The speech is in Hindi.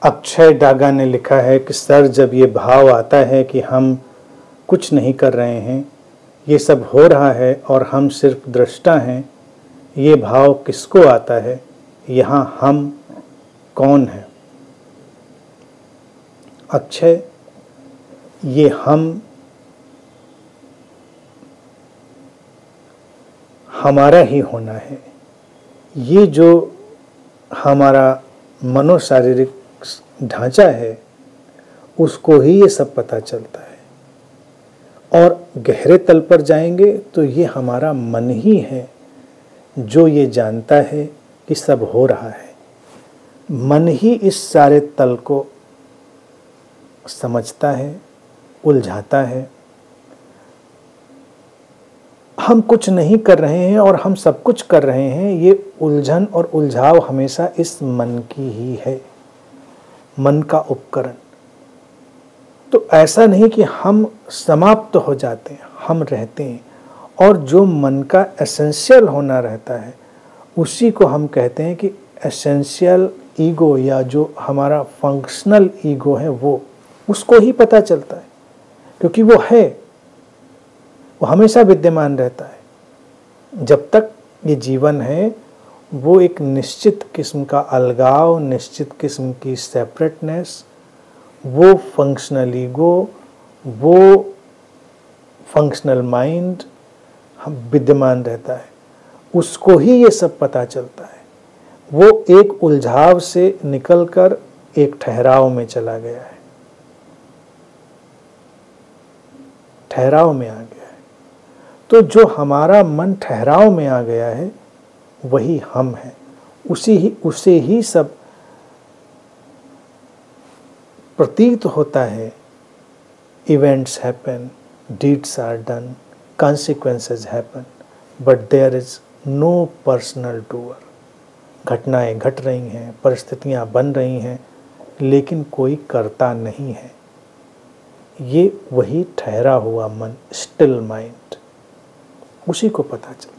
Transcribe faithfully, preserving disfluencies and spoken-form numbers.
अक्षय डागा ने लिखा है कि सर, जब ये भाव आता है कि हम कुछ नहीं कर रहे हैं, ये सब हो रहा है और हम सिर्फ दृष्टा हैं, ये भाव किसको आता है? यहाँ हम कौन है? अक्षय, ये हम हमारा ही होना है। ये जो हमारा मनोशारीरिक ढांचा है, उसको ही ये सब पता चलता है। और गहरे तल पर जाएंगे तो ये हमारा मन ही है जो ये जानता है कि सब हो रहा है। मन ही इस सारे तल को समझता है, उलझाता है। हम कुछ नहीं कर रहे हैं और हम सब कुछ कर रहे हैं, ये उलझन और उलझाव हमेशा इस मन की ही है, मन का उपकरण। तो ऐसा नहीं कि हम समाप्त हो जाते हैं, हम रहते हैं। और जो मन का एसेंशियल होना रहता है, उसी को हम कहते हैं कि एसेंशियल ईगो, या जो हमारा फंक्शनल ईगो है, वो उसको ही पता चलता है, क्योंकि वो है, वो हमेशा विद्यमान रहता है। जब तक ये जीवन है, वो एक निश्चित किस्म का अलगाव, निश्चित किस्म की सेपरेटनेस, वो फंक्शनल ईगो, वो फंक्शनल माइंड हम विद्यमान रहता है। उसको ही ये सब पता चलता है। वो एक उलझाव से निकलकर एक ठहराव में चला गया है, ठहराव में आ गया है। तो जो हमारा मन ठहराव में आ गया है, वही हम हैं। उसी ही उसे ही सब प्रतीत होता है। Events happen, deeds are done, consequences happen, but there is no personal doer. घटनाएं घट रही हैं, परिस्थितियां बन रही हैं, लेकिन कोई करता नहीं है। ये वही ठहरा हुआ मन, स्टिल माइंड, उसी को पता चलता है।